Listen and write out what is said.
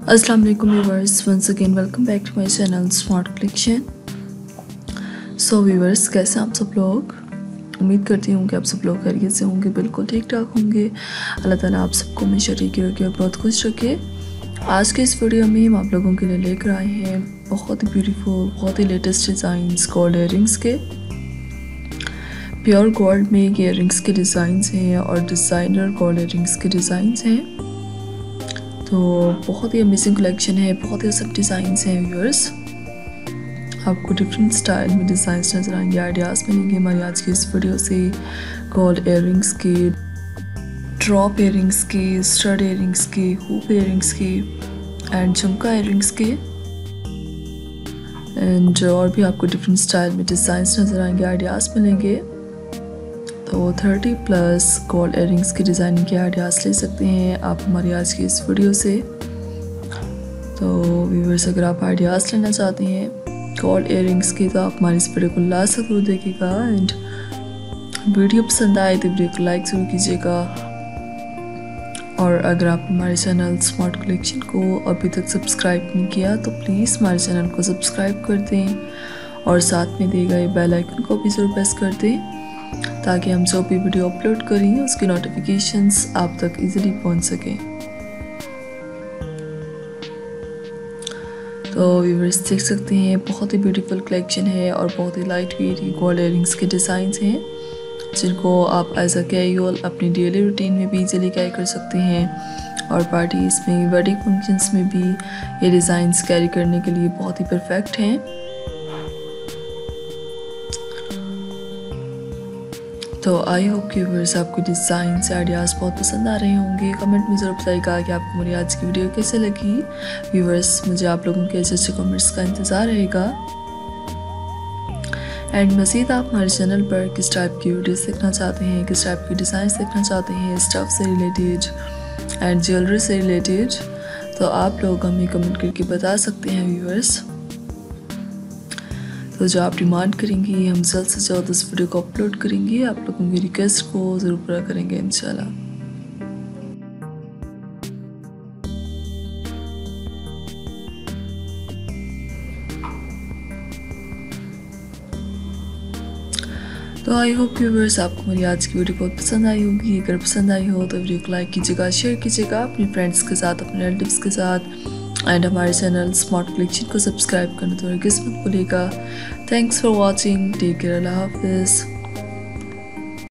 अस्सलाम वालेकुम viewers, once again welcome back to my channel smart collection. So viewers, कैसे आप सब लोग? उम्मीद करती हूँ कि आप सब लोग खैरियत से होंगे, बिल्कुल ठीक ठाक होंगे। अल्लाह ताला आप सबको हमेशा ठीक रखे और बहुत खुश रखे। आज के इस वीडियो में हम आप लोगों के लिए लेकर आए हैं बहुत ही ब्यूटीफुल, बहुत ही लेटेस्ट डिज़ाइंस गोल्ड इयररिंग्स के। प्योर गोल्ड में इयररिंग्स के डिज़ाइंस हैं और डिज़ाइनर गोल्ड इयररिंग्स के डिज़ाइंस हैं। तो बहुत ही अमेजिंग कलेक्शन है, बहुत ही सब डिज़ाइंस हैं व्यूअर्स। आपको डिफरेंट स्टाइल में डिज़ाइंस नज़र आएंगे, आइडियाज़ मिलेंगे हमारी आज की इस वीडियो से। गोल्ड इयररिंग्स के, ड्रॉप इयररिंग्स के, स्टड इयररिंग्स के, हुप इयररिंग्स के एंड झुमका इयररिंग्स के एंड और भी आपको डिफरेंट स्टाइल में डिज़ाइंस नज़र आएंगे, आइडियाज़ मिलेंगे। तो 30+ गोल्ड इयररिंग्स की डिज़ाइनिंग के आइडियाज़ ले सकते हैं आप हमारी आज की इस वीडियो से। तो व्यूअर्स, अगर आप आइडियाज़ लेना चाहते हैं गोल्ड इयररिंग्स की तो आप हमारी इस वीडियो को लास्ट जरूर देखिएगा एंड वीडियो पसंद आए तो वीडियो को लाइक ज़रूर कीजिएगा। और अगर आप हमारे चैनल स्मार्ट कलेक्शन को अभी तक सब्सक्राइब नहीं किया तो प्लीज़ हमारे चैनल को सब्सक्राइब कर दें और साथ में दिए गए बेल आइकन को भी ज़रूर प्रेस कर दें ताकि हम जो भी वीडियो अपलोड करें उसकी नोटिफिकेशंस आप तक इजीली पहुंच सकें। तो व्यूअर्स देख सकते हैं बहुत ही ब्यूटीफुल कलेक्शन है और बहुत ही लाइट वेट गोल्ड इयररिंग्स के डिज़ाइंस हैं जिनको आप एज अ कैजुअल अपनी डेली रूटीन में भी इजीली कैरी कर सकते हैं और पार्टीज़ में, वेडिंग फंक्शंस में भी ये डिज़ाइंस कैरी करने के लिए बहुत ही परफेक्ट हैं। तो आई होप कि व्यूअर्स आपको डिज़ाइन से आइडियाज़ बहुत पसंद आ रहे होंगे। कमेंट में ज़रूर बताइएगा कि आपको मेरी आज की वीडियो कैसे लगी। व्यूअर्स, मुझे आप लोगों के अच्छे कमेंट्स का इंतज़ार रहेगा एंड मज़ीद आप हमारे चैनल पर किस टाइप की वीडियोस देखना चाहते हैं, किस टाइप की डिज़ाइन देखना चाहते हैं, स्टफ़ से रिलेटेड एंड ज्वेलरी से रिलेटेड, तो आप लोग हमें कमेंट करके बता सकते हैं व्यूअर्स। तो जो आप डिमांड करेंगी हम जल्द से जल्द इस वीडियो को अपलोड करेंगे, आप लोगों की रिक्वेस्ट को ज़रूर पूरा करेंगे इंशाल्लाह। तो आई होप व्यूअर्स आपको मेरी आज की वीडियो बहुत पसंद आई होगी। अगर पसंद आई हो तो वीडियो को लाइक कीजिएगा, शेयर कीजिएगा अपने फ्रेंड्स के साथ, अपने रिलेटिव्स के साथ एंड हमारे चैनल स्मार्ट कलेक्शन को सब्सक्राइब करना तो हरगिज़ मत भूलिएगा। Thanks for watching, take care, अल्लाह हाफिज़।